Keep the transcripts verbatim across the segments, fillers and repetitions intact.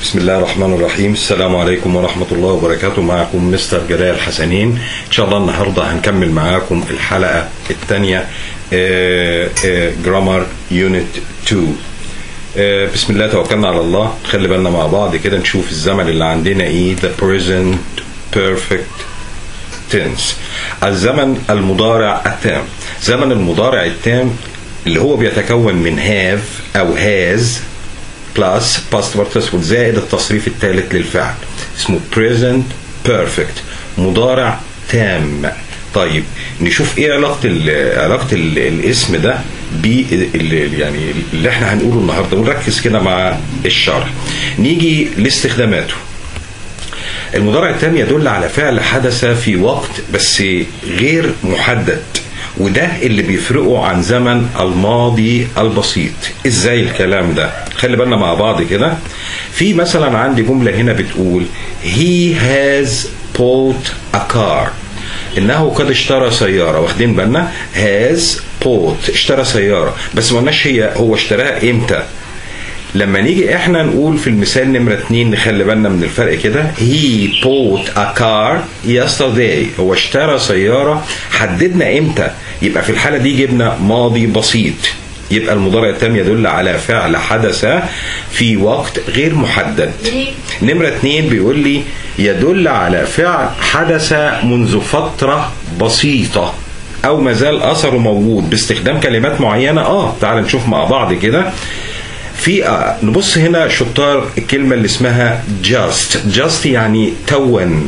بسم الله الرحمن الرحيم. السلام عليكم ورحمة الله وبركاته. معكم مستر جلال حسنين. إن شاء الله النهاردة هنكمل معاكم الحلقة الثانية جرامر يونت اتنين. بسم الله توكلنا على الله. خلي بالنا مع بعض كده نشوف الزمن اللي عندنا ايه. The present perfect tense، الزمن المضارع التام. زمن المضارع التام اللي هو بيتكون من have أو has plus past participle زائد التصريف الثالث للفعل، اسمه present perfect، مضارع تام. طيب نشوف ايه علاقه ال علاقه ال الاسم ده ب يعني اللي احنا هنقوله النهارده، ونركز كده مع الشرح. نيجي لاستخداماته. المضارع التام يدل على فعل حدث في وقت بس غير محدد، وده اللي بيفرقه عن زمن الماضي البسيط. ازاي الكلام ده؟ خلي بالنا مع بعض كده. في مثلا عندي جملة هنا بتقول he has bought a car، انه قد اشترى سيارة. واخدين بالنا؟ has bought، اشترى سيارة، بس ما قلناش هي هو اشتراها امتى. لما نيجي احنا نقول في المثال نمرة اتنين نخلي بالنا من الفرق كده. he bought a car yesterday، هو اشترى سيارة. حددنا امتى؟ يبقى في الحالة دي جبنا ماضي بسيط، يبقى المضارع التام يدل على فعل حدث في وقت غير محدد. نمرة اتنين بيقول لي يدل على فعل حدث منذ فترة بسيطة او مازال اثره موجود باستخدام كلمات معينة. اه تعال نشوف مع بعض كده. في آه نبص هنا شطار الكلمة اللي اسمها just. just يعني تون.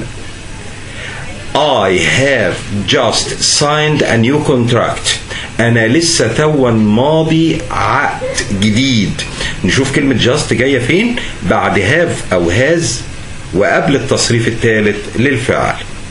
I have just signed a new contract، أنا لسه تون ماضي عقد جديد. نشوف كلمة just جاية فين؟ بعد have أو has وقبل التصريف الثالث للفعل.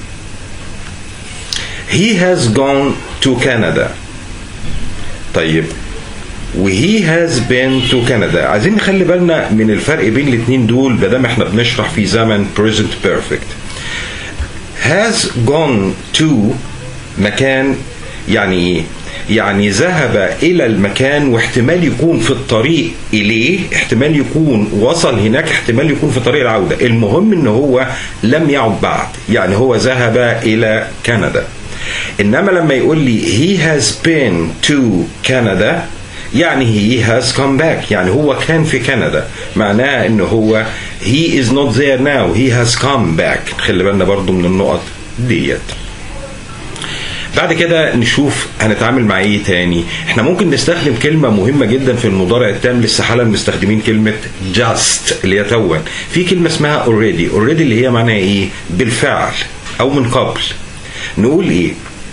He has gone to Canada. طيب وهي has been to Canada. عايزين نخلي بالنا من الفرق بين الاثنين دول بدل احنا بنشرح في زمن present perfect. has gone to مكان يعني ايه؟ يعني ذهب الى المكان، واحتمال يكون في الطريق اليه، احتمال يكون وصل هناك، احتمال يكون في طريق العودة. المهم ان هو لم يعد بعد، يعني هو ذهب الى كندا. انما لما يقول لي he has been to Canada يعني he has come back، يعني هو كان في كندا، معناه ان هو he is not there now، he has come back. خلي بالنا برضو من النقط ديت. بعد كده نشوف هنتعامل مع ايه تاني. احنا ممكن نستخدم كلمة مهمة جدا في المضارع التام، لسه حالا مستخدمين كلمة just اللي هي تون. في كلمة اسمها already. already اللي هي معناها ايه؟ بالفعل او من قبل. نقول ايه؟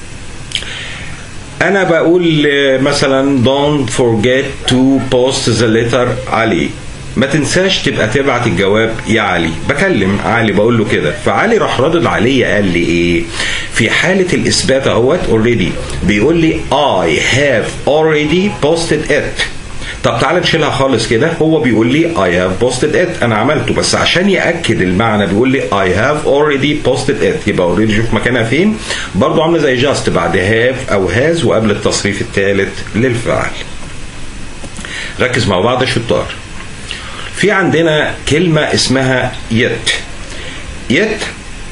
أنا بقول مثلا don't forget to post the letter علي، ما تنساش تبقى تبعت الجواب يا علي. بكلم علي بقول له كده، فعلي راح ردد عليا قال لي إيه؟ في حالة الإثبات أهوت already بيقول لي I have already posted it. طب تعالى نشيلها خالص كده. هو بيقول لي I have posted it، أنا عملته، بس عشان يأكد المعنى بيقول لي I have already posted it. يبقى already شوف مكانها فين؟ برضو عاملة زي just بعد have أو has وقبل التصريف الثالث للفعل. ركز مع بعض يا شطار. في عندنا كلمة اسمها yet. yet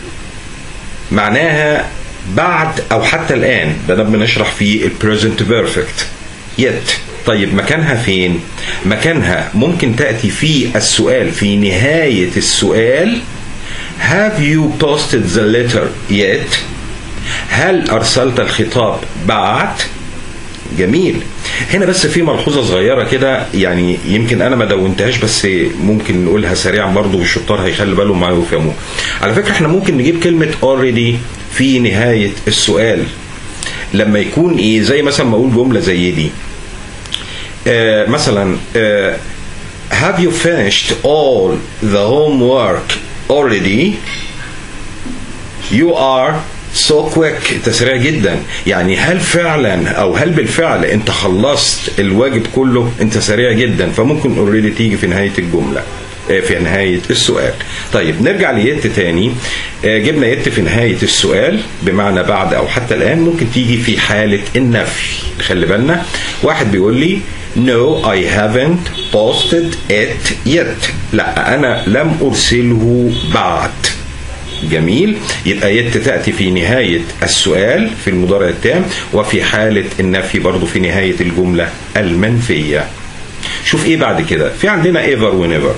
معناها بعد أو حتى الآن، بدل بنشرح في ال present perfect. yet طيب مكانها فين؟ مكانها ممكن تأتي في السؤال في نهاية السؤال. Have you posted the letter yet؟ هل أرسلت الخطاب بعد؟ جميل. هنا بس في ملحوظة صغيرة كده، يعني يمكن أنا ما دونتهاش بس ممكن نقولها سريعا برضو والشطار هيخلي بالهم معايا ويفهموها. على فكرة احنا ممكن نجيب كلمة already في نهاية السؤال لما يكون ايه، زي مثلا ما أقول جملة زي دي. Uh, مثلا uh, have you finished all the homework already؟ you are so quick، انت سريع جدا. يعني هل فعلا او هل بالفعل انت خلصت الواجب كله؟ انت سريع جدا. فممكن already تيجي في نهاية الجملة، في نهاية السؤال. طيب نرجع ليت تاني. جبنا يت في نهاية السؤال بمعنى بعد او حتى الآن. ممكن تيجي في حالة النفي. خلي بالنا، واحد بيقول لي No, I haven't posted it yet. لا أنا لم أرسله بعد. جميل. يبقى يت تأتي في نهاية السؤال في المضارع التام، وفي حالة النفي برضو في نهاية الجملة المنفية. شوف ايه بعد كده. في عندنا ever whenever.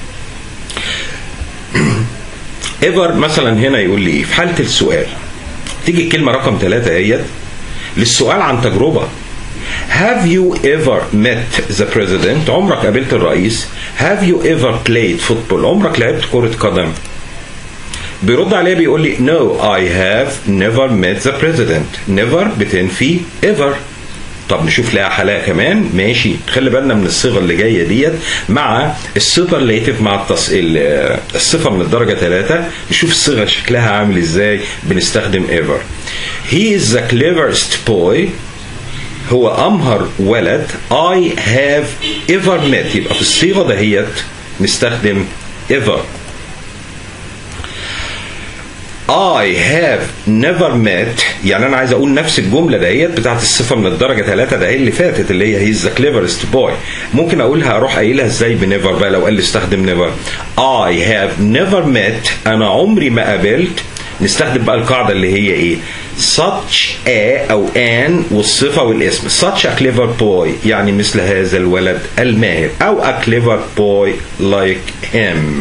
ever مثلا هنا يقول لي ايه في حالة السؤال. تيجي الكلمة رقم ثلاثة ايت للسؤال عن تجربة. Have you ever met the president؟ عمرك قابلت الرئيس؟ Have you ever played football؟ عمرك لعبت كرة قدم؟ بيرد عليه بيقول لي No, I have never met the president. Never بتنفي ever. طب نشوف لها حالة كمان. ماشي. خلي بالنا من الصيغة اللي جاية ديت مع السوبرلاتيف مع التص... الصفة من الدرجة ثلاثة. نشوف الصيغة شكلها عامل ازاي. بنستخدم ever. He is the cleverest boy. هو أمهر ولد. I have ever met. يبقى في الصيغة دهيت نستخدم ever. I have never met. يعني أنا عايز أقول نفس الجملة دهيت بتاعت الصفة من الدرجة ثلاثة ده اللي فاتت اللي هي he's the cleverest boy. ممكن أقولها أروح قايلها إزاي بنيفر بقى لو قال لي استخدم never. I have never met. أنا عمري ما قابلت. نستخدم بقى القاعدة اللي هي إيه؟ such a أو an والصفة والاسم. such a clever boy يعني مثل هذا الولد الماهر، أو a clever boy like him.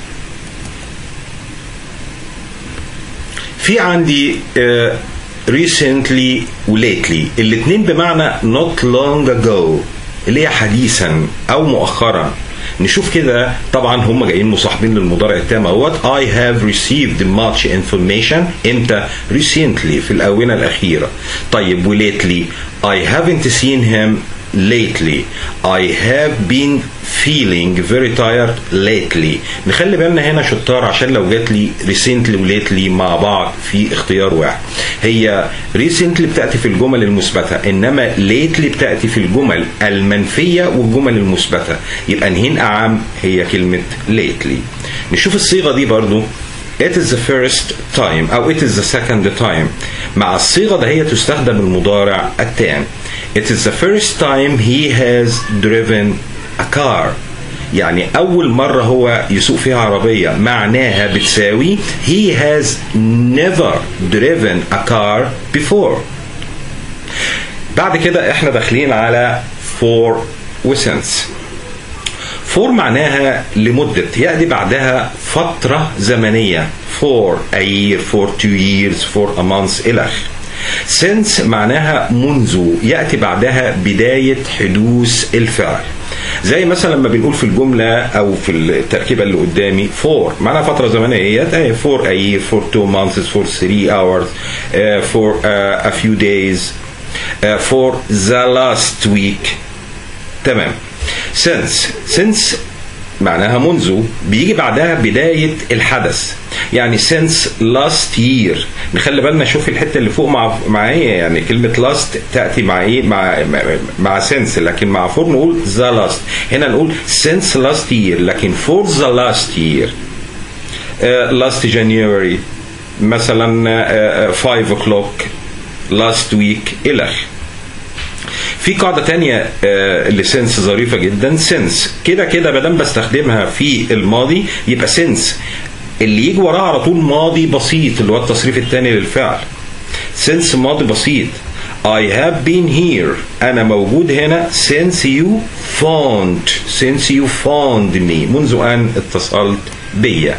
في عندي uh, recently و lately الاثنين بمعنى not long ago اللي هي حديثا أو مؤخرا. نشوف كده. طبعا هم جايين مصاحبين للمضارع التام اهوت. I have received much information. امتى؟ recently في الآونة الأخيرة. طيب و lately I haven't seen him lately. I have been feeling very tired lately. نخلي بالنا هنا شطار عشان لو جات لي recently و lately مع بعض في اختيار واحد. هي recently بتأتي في الجمل المثبتة، إنما lately بتأتي في الجمل المنفية والجمل المثبتة. يبقى نهين أعم هي كلمة lately. نشوف الصيغة دي برضو. It is the first time أو it is the second time. مع الصيغة ده هي تستخدم المضارع التام. It is the first time he has driven a car. يعني أول مرة هو يسوق فيها عربية. معناها بتساوي he has never driven a car before. بعد كده احنا داخلين على for و since. for معناها لمدة، يأتي بعدها فترة زمنية. for a year, for two years, for a month إلى آخره. since معناها منذ، يأتي بعدها بداية حدوث الفعل. زي مثلا لما بنقول في الجملة أو في التركيبة اللي قدامي for معناها فترة زمنية. هي for a year, for two months, for three hours, uh, for uh, a few days, uh, for the last week. تمام. since since معناها منذ، بيجي بعدها بداية الحدث. يعني since last year. نخلي بالنا. شوف الحتة اللي فوق مع معايا. يعني كلمة last تأتي مع ايه؟ مع مع since، لكن مع for نقول the last. هنا نقول since last year لكن for the last year. uh, last January مثلا uh, five o'clock last week إلى آخره. في قاعدة تانية اللي سنس ظريفة جدا. سنس كده كده مادام بستخدمها في الماضي يبقى سنس اللي يجي وراها على طول ماضي بسيط اللي هو التصريف الثاني للفعل. سنس ماضي بسيط. I have been here. أنا موجود هنا since you found since you found me. منذ أن اتصلت بيا.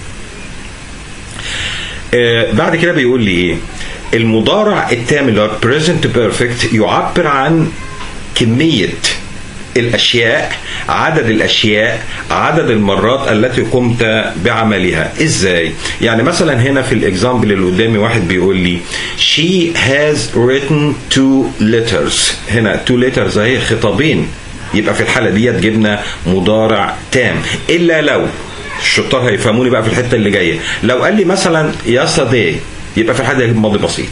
آه بعد كده بيقول لي إيه؟ المضارع التام اللي هو present perfect يعبر عن كمية الأشياء، عدد الأشياء، عدد المرات التي قمت بعملها. إزاي؟ يعني مثلا هنا في الإكزامبل اللي قدامي واحد بيقول لي she has written two letters. هنا two letters اهي خطابين. يبقى في الحالة ديت جبنا مضارع تام. إلا لو الشطار هيفهموني بقى في الحتة اللي جاية. لو قال لي مثلا yesterday يبقى في الحالة دي ماضي بسيط.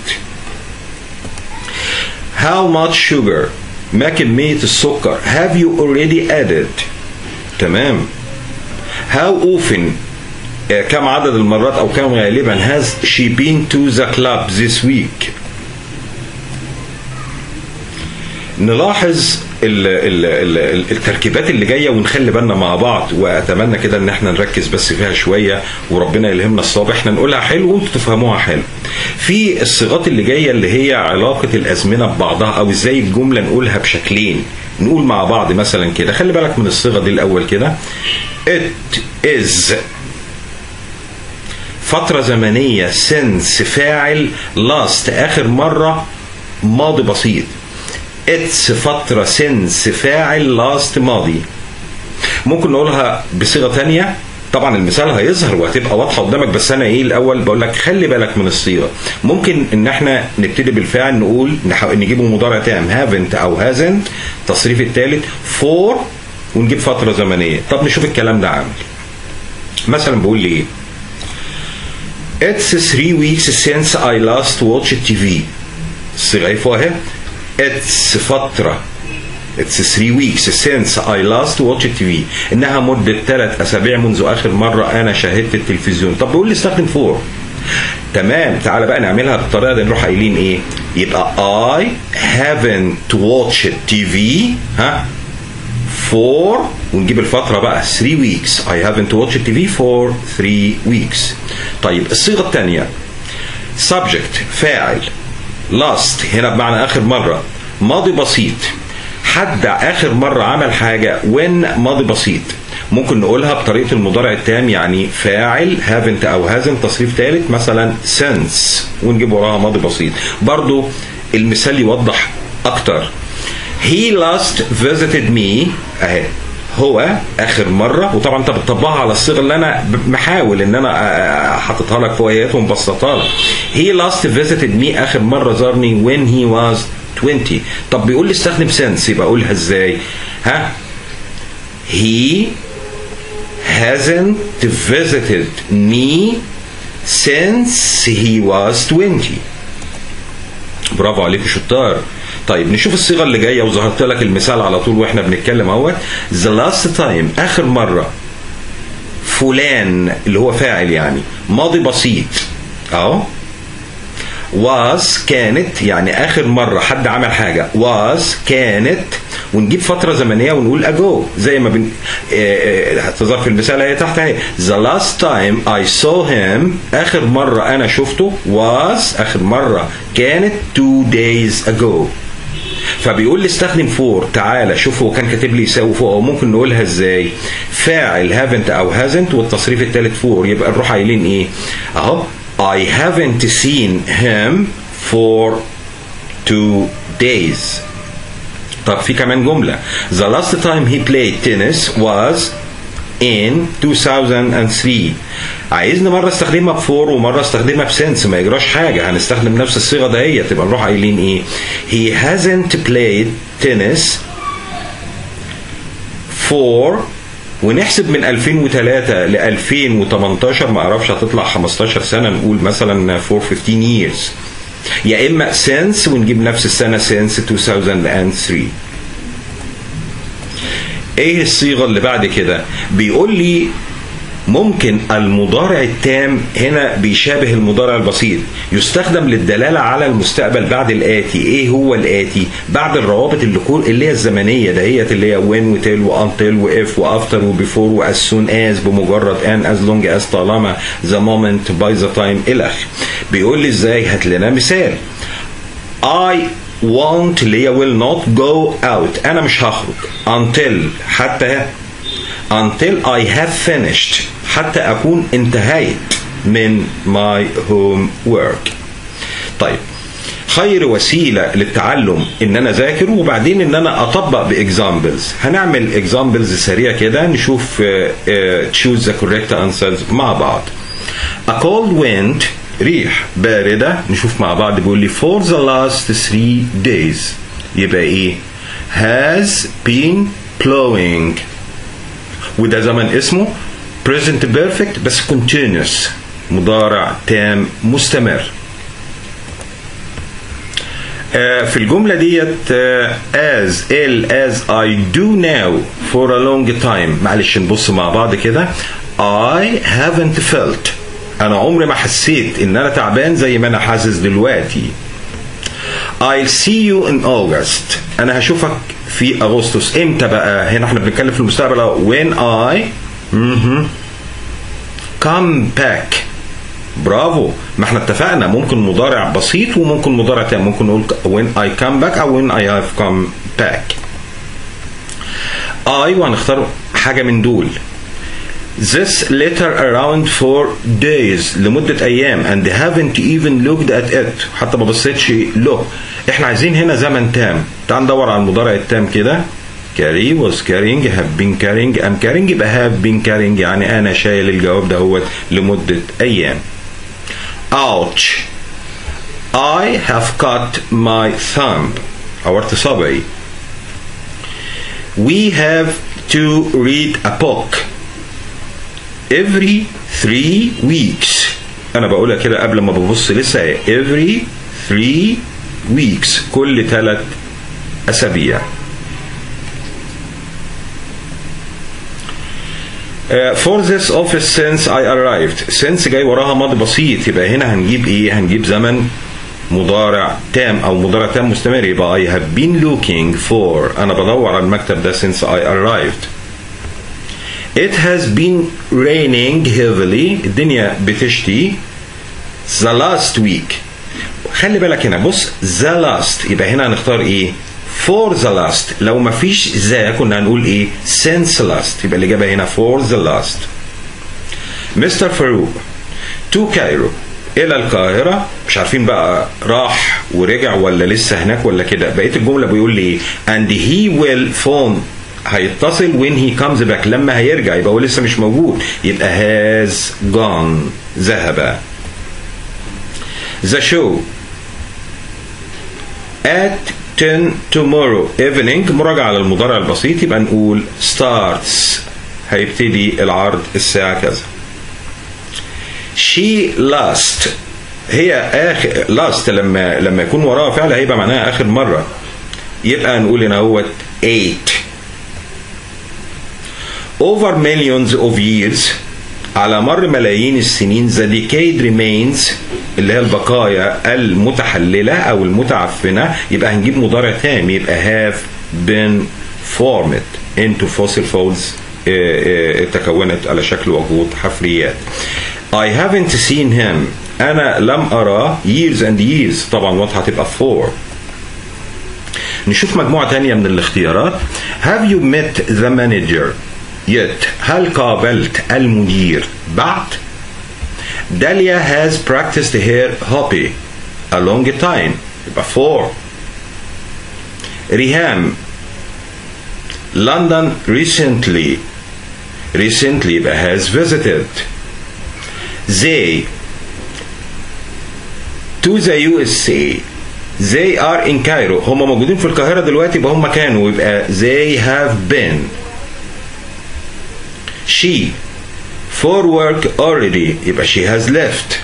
How much sugar؟ ما كمية السكر؟ Have you already added؟ تمام. How often؟ كم عدد المرات أو كم غالبا has she been to the club this week؟ نلاحظ ال ال ال التركيبات اللي جايه ونخلي بالنا مع بعض، واتمنى كده ان احنا نركز بس فيها شويه وربنا يلهمنا الصواب. احنا نقولها حلو وانتوا تفهموها حلو. في الصيغات اللي جايه اللي هي علاقه الازمنه ببعضها، او ازاي الجمله نقولها بشكلين. نقول مع بعض مثلا كده، خلي بالك من الصيغه دي الاول كده. it is فتره زمنيه since فاعل last اخر مره ماضي بسيط. it's فترة since فاعل last ماضي. ممكن نقولها بصيغة تانية، طبعا المثال هيظهر وهتبقى واضحة قدامك، بس انا ايه الاول بقول لك خلي بالك من الصيغة. ممكن ان احنا نبتدي بالفعل، نقول نجيبه مضارع تام haven't او hasn't، التصريف الثالث for، ونجيب فترة زمنية. طب نشوف الكلام ده عامل. مثلا بقول لي ايه؟ it's three weeks since I last watched تي في. الصيغة ايه فوق اهي؟ it's فترة it's three weeks since I last watched تي في، انها مدة ثلاث اسابيع منذ اخر مرة انا شاهدت التلفزيون. طب بيقول لي استخدم for. تمام، تعالى بقى نعملها بالطريقة دي. نروح قايلين ايه؟ يبقى I haven't watched تي في ها for، ونجيب الفترة بقى three weeks. I haven't watched تي في for three weeks. طيب الصيغة الثانية subject فاعل last، هنا بمعنى آخر مرة، ماضي بسيط. حد آخر مرة عمل حاجة when ماضي بسيط. ممكن نقولها بطريقة المضارع التام، يعني فاعل haven't أو hasn't تصريف ثالث، مثلا since، ونجيب وراها ماضي بسيط. برضو المثال يوضح أكتر. he last visited me أهي، هو اخر مره. وطبعا انت بتطبقها على الصيغه اللي انا محاول ان انا حاططها لك فوقيات ومبسطها لك. he last visited me اخر مره زارني when he was twenty. طب بيقول لي استخدم since، يبقى اقولها ازاي؟ ها he hasn't visited me since he was twenty. برافو عليكم شطار. طيب نشوف الصيغه اللي جايه، وظهرت لك المثال على طول واحنا بنتكلم اهوت. the last time اخر مره فلان اللي هو فاعل يعني ماضي بسيط اهو. was كانت يعني اخر مره حد عمل حاجه was كانت، ونجيب فتره زمنيه ونقول ago زي ما بن هتظهر في المثال اهي تحت اهي. the last time I saw him اخر مره انا شفته was اخر مره كانت two days ago. فبيقول لي استخدم فور. تعالى شوف هو كان كاتب لي يساوي فوق، وممكن نقولها ازاي؟ فاعل haven't او hasn't والتصريف الثالث فور. يبقى نروح قايلين ايه اهو؟ I haven't seen him for two days. طب في كمان جملة. The last time he played tennis was in two thousand three. عايزني مرة استخدمها بفور ومرة استخدمها بسنس، ما يجراش حاجة، هنستخدم نفس الصيغة دهيت. تبقى نروح قايلين ايه؟ he hasn't played tennis for، ونحسب من ألفين وثلاثة ل ألفين وثمانية عشر، ما اعرفش هتطلع خمستاشر سنة، نقول مثلا for fifteen years. يا اما since ونجيب نفس السنة since two thousand three. ايه الصيغة اللي بعد كده؟ بيقول لي ممكن المضارع التام هنا بيشابه المضارع البسيط، يستخدم للدلالة على المستقبل بعد الآتي. ايه هو الآتي؟ بعد الروابط اللي اللي هي الزمنية دهيت، اللي هي when وتل وانتل واف وافتر وبيفور واس سون از، بمجرد ان، از لونج از، طالما، ذا مومنت، باي ذا تايم الى اخره. بيقول لي ازاي؟ هات لنا مثال. I won't اللي هي will not go out، انا مش هخرج. until حتى until I have finished حتى أكون انتهيت من my homework. طيب خير وسيلة للتعلم إن أنا ذاكر وبعدين إن أنا أطبق بإكزامبلز. هنعمل إكزامبلز سريع كده نشوف uh, uh, choose the correct answers مع بعض. A cold wind ريح باردة. نشوف مع بعض. بيقول لي for the last three days، يبقى إيه؟ has been blowing، وده زمن اسمه present perfect بس continuous، مضارع تام مستمر. آه في الجملة ديت آه as ill as I do now for a long time. معلش نبص مع بعض كده. I haven't felt، أنا عمري ما حسيت إن أنا تعبان زي ما أنا حاسس دلوقتي. I'll see you in August، أنا هشوفك في أغسطس. إمتى بقى؟ هنا احنا بنتكلم في المستقبل. when I come back. برافو. ما احنا اتفقنا ممكن مضارع بسيط وممكن مضارع تام. ممكن نقول when I come back أو when I have come back. I وهنختار حاجة من دول. This letter around for days لمدة أيام and haven't even looked at it. حتى ما بصيتش له. احنا عايزين هنا زمن تام. تعال ندور على المضارع التام كده. carry was carrying have been carrying am carrying يبقى have been carrying يعني أنا شايل الجواب ده هو لمدة أيام. ouch. I have cut my thumb. عورت صبعي. We have to read a book every three weeks. أنا بقولها كده قبل ما ببص لسه. every three weeks كل ثلاث أسابيع. Uh, for this office since I arrived. since جاي وراها ماضي بسيط يبقى هنا هنجيب ايه؟ هنجيب زمن مضارع تام او مضارع تام مستمر. يبقى I have been looking for. انا بدور على المكتب ده since I arrived. It has been raining heavily. الدنيا بتشتي the last week. خلي بالك هنا بص the last يبقى هنا هنختار ايه؟ for the last. لو ما فيش ذا كنا هنقول ايه؟ since last. يبقى الإجابة هنا for the last. مستر فاروق to Cairo. إلى القاهرة. مش عارفين بقى راح ورجع ولا لسه هناك ولا كده. بقية الجملة بيقول لي and he will phone. هيتصل when he comes back. لما هيرجع يبقى هو لسه مش موجود. يبقى has gone ذهب. the show at ten tomorrow evening. مراجعة على المضارع البسيط يبقى نقول starts. هيبتدي العرض الساعة كذا. she last. هي آخر last لما لما يكون وراها فعل هيبقى معناها آخر مرة. يبقى نقول هنا هو eight. over millions of years. على مر ملايين السنين the decade remains اللي هي البقايا المتحللة أو المتعفنة. يبقى هنجيب مضارع تام يبقى have been formed into fossil fuels. تكونت على شكل وجود حفريات. I haven't seen him. أنا لم أراه years and years. طبعا واضحة تبقى for. نشوف مجموعة تانية من الاختيارات. have you met the manager yet. هل قابلت المدير بعد؟ Dahlia has practiced her hobby a long time. يبقى for. Riham London recently. recently يبقى has visited. They to the U S A. They are in Cairo. هم موجودين في القاهرة دلوقتي يبقى هم كانوا يبقى they have been. She for work already يبقى she has left.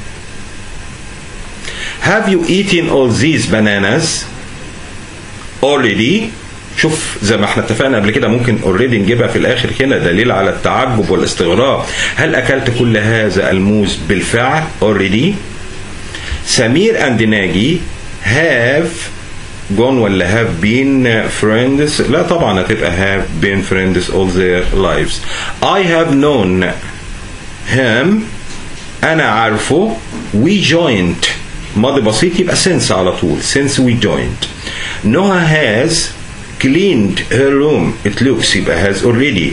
Have you eaten all these bananas already. شوف زي ما احنا اتفقنا قبل كده ممكن already نجيبها في الاخر هنا دليل على التعجب والاستغراب. هل اكلت كل هذا الموز بالفعل already. سمير and ناجي have gone ولا have been friends. لا طبعا هتبقى have been friends all their lives. I have known him. أنا عارفه. we joined ماضي بسيط يبقى since على طول since we joined. Noah has cleaned her room. it looks يبقى has already.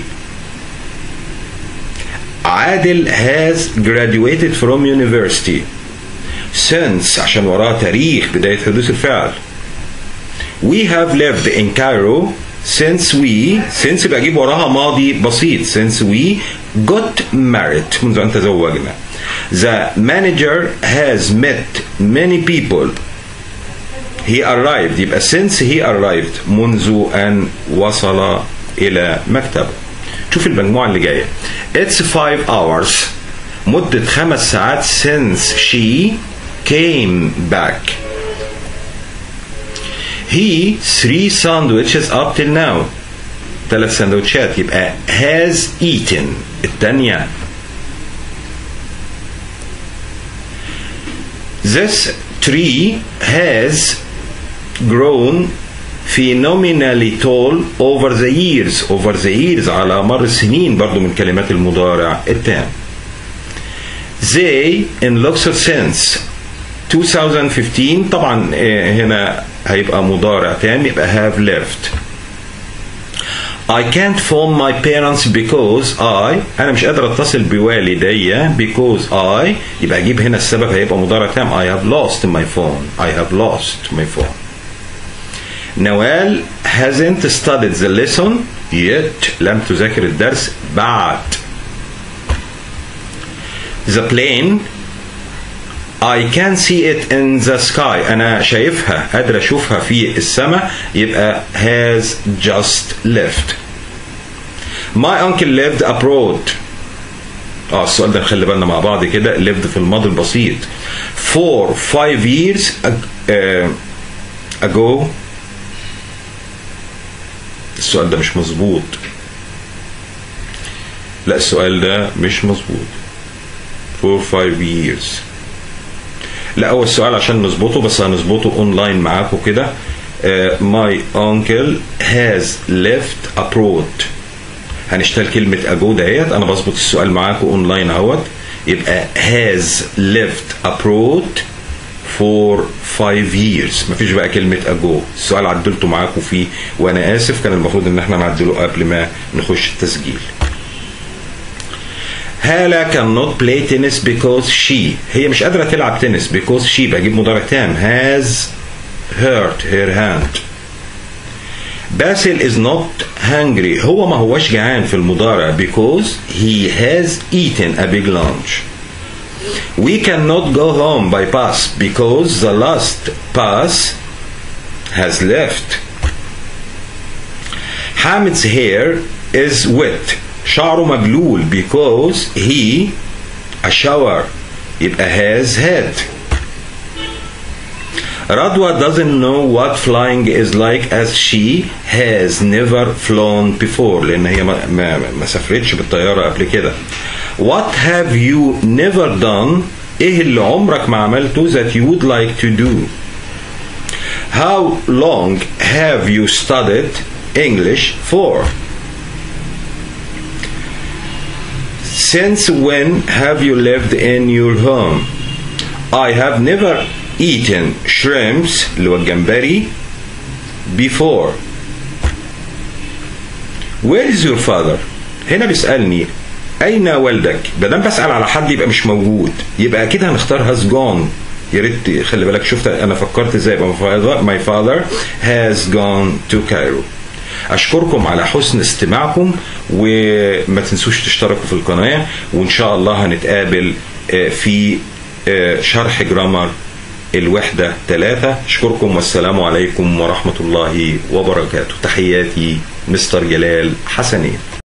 عادل has graduated from university. since عشان وراه تاريخ بداية حدوث الفعل. we have lived in Cairo since we. since يبقى أجيب وراها ماضي بسيط since we got married منذ أن تزوجنا. the manager has met many people. he arrived يبقى since he arrived منذ أن وصل إلى مكتبه. شوف المجموعة اللي جاية. it's five hours مدة خمس ساعات since she came back. he three sandwiches up till now. ثلاث سندوتشات يبقى has eaten الثانية. this tree has grown phenomenally tall over the years. over the years على مر السنين برضو من كلمات المضارع التام. they in Luxor since twenty fifteen طبعا هنا هيبقى مضارع تام يبقى have lived. I can't phone my parents because I أنا مش قادر أتصل بوالدي because I يبقى أجيب هنا السبب هيبقى مضارع تام. I have lost my phone. I have lost my phone. نوال hasn't studied the lesson yet. لم تذاكر الدرس بعد. The plane I can see it in the sky. أنا شايفها قادر أشوفها في السماء يبقى has just left. My uncle lived abroad. اه السؤال ده نخلي بالنا مع بعض كده. lived في الماضي البسيط. for five years ago. السؤال ده مش مظبوط. لا السؤال ده مش مظبوط. for five years. لا هو السؤال عشان نظبطه بس هنظبطه اونلاين معاكم كده. uh, my uncle has left abroad. هنشتغل كلمة ago دهيت. انا بظبط السؤال معاكم اونلاين اهوت يبقى has lived abroad for five years. مفيش بقى كلمة ago. السؤال عدلته معاكم فيه وانا اسف كان المفروض ان احنا نعدله قبل ما نخش التسجيل. هالة cannot play tennis because she هي مش قادرة تلعب تنس because she بجيب مضارع تام has hurt her hand. باسل is not hungry هو ما هوش جعان في المضارع because he has eaten a big lunch. We cannot go home by bus because the last bus has left. Hamid's hair is wet. شعره مبلول because he a shower يبقى has had. Radwa doesn't know what flying is like as she has never flown before لأن هي ما, ما, ما سافرتش بالطيارة قبل كده. What have you never done إيه اللي عمرك ما عملته that you would like to do. How long have you studied English for. Since when have you lived in your home. I have never eaten shrimps اللي هو الجمبري before. Where is your father. هنا بيسألني أين والدك. بدل بسأل على حد يبقى مش موجود يبقى أكيد هنختار has gone. يا ريت خلي بالك شفت أنا فكرت إزاي. my father has gone to Cairo. أشكركم على حسن استماعكم وما تنسوش تشتركوا في القناة وإن شاء الله هنتقابل في شرح جرامر الوحدة ثلاثة. أشكركم والسلام عليكم ورحمة الله وبركاته. تحياتي مستر جلال حسنين.